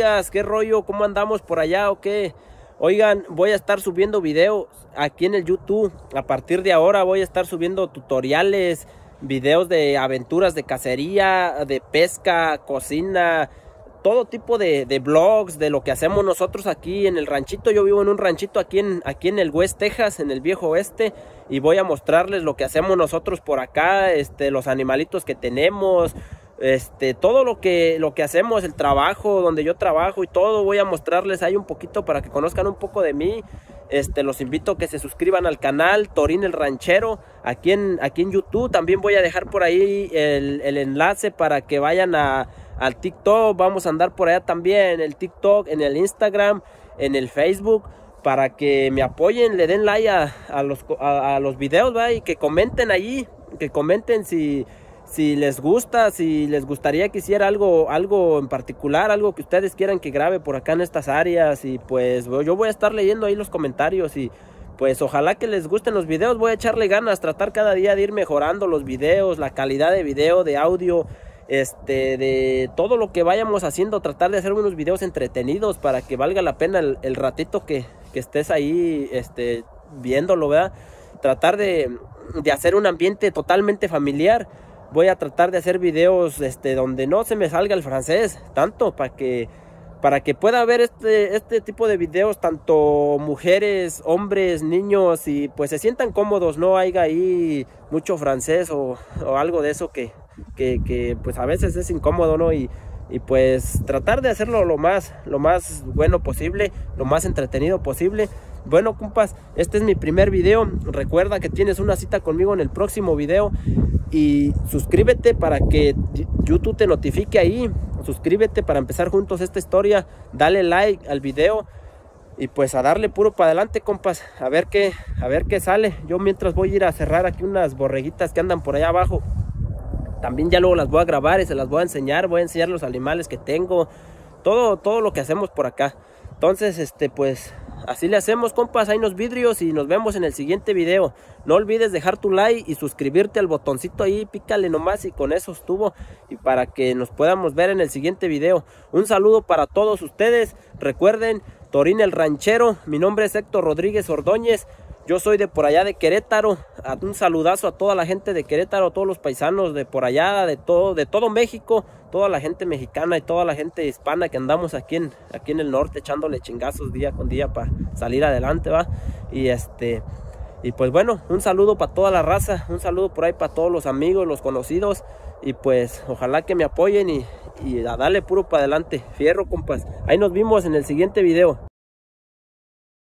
días, ¿qué rollo? ¿Cómo andamos por allá o qué? Oigan, voy a estar subiendo videos aquí en el YouTube. A partir de ahora voy a estar subiendo tutoriales, videos de aventuras de cacería, de pesca, cocina, todo tipo de vlogs de lo que hacemos nosotros aquí en el ranchito. Yo vivo en un ranchito aquí en el West Texas, en el viejo oeste, y voy a mostrarles lo que hacemos nosotros por acá, los animalitos que tenemos, todo lo que hacemos, el trabajo donde yo trabajo y todo. Voy a mostrarles ahí un poquito para que conozcan un poco de mí. Los invito a que se suscriban al canal Torín el Ranchero aquí en YouTube. También voy a dejar por ahí el enlace para que vayan al TikTok. Vamos a andar por allá también en el TikTok, en el Instagram, en el Facebook, para que me apoyen, le den like a los videos, ¿va? Y que comenten allí, que comenten si les gusta, si les gustaría que hiciera algo en particular, algo que ustedes quieran que grabe por acá en estas áreas. Y pues yo voy a estar leyendo ahí los comentarios, y pues ojalá que les gusten los videos. Voy a echarle ganas, tratar cada día de ir mejorando los videos, la calidad de video, de audio, de todo lo que vayamos haciendo. Tratar de hacer unos videos entretenidos para que valga la pena el ratito que estés ahí viéndolo, ¿verdad? Tratar de hacer un ambiente totalmente familiar. Voy a tratar de hacer videos donde no se me salga el francés tanto, para que pueda ver este tipo de videos tanto mujeres, hombres, niños, y pues se sientan cómodos, no haya ahí mucho francés o algo de eso que pues a veces es incómodo, ¿no? Y pues tratar de hacerlo lo más bueno posible, lo más entretenido posible. Bueno, compas, este es mi primer video. Recuerda que tienes una cita conmigo en el próximo video, y suscríbete para que YouTube te notifique ahí. Suscríbete para empezar juntos esta historia. Dale like al video y pues a darle puro para adelante, compas. A ver qué sale. Yo mientras voy a ir a cerrar aquí unas borreguitas que andan por allá abajo. También ya luego las voy a grabar y se las voy a enseñar. Voy a enseñar los animales que tengo, todo lo que hacemos por acá. Entonces, pues así le hacemos, compas. Hay unos vidrios y nos vemos en el siguiente video. No olvides dejar tu like y suscribirte al botoncito ahí, pícale nomás y con eso estuvo. Y para que nos podamos ver en el siguiente video. Un saludo para todos ustedes. Recuerden, Torín el Ranchero. Mi nombre es Héctor Rodríguez Ordóñez. Yo soy de por allá de Querétaro. Un saludazo a toda la gente de Querétaro, a todos los paisanos de por allá, de todo México, toda la gente mexicana y toda la gente hispana que andamos aquí en el norte echándole chingazos día con día para salir adelante, ¿va? Y pues bueno, un saludo para toda la raza, un saludo por ahí para todos los amigos, los conocidos, y pues ojalá que me apoyen y a darle puro para adelante. Fierro, compas. Ahí nos vimos en el siguiente video.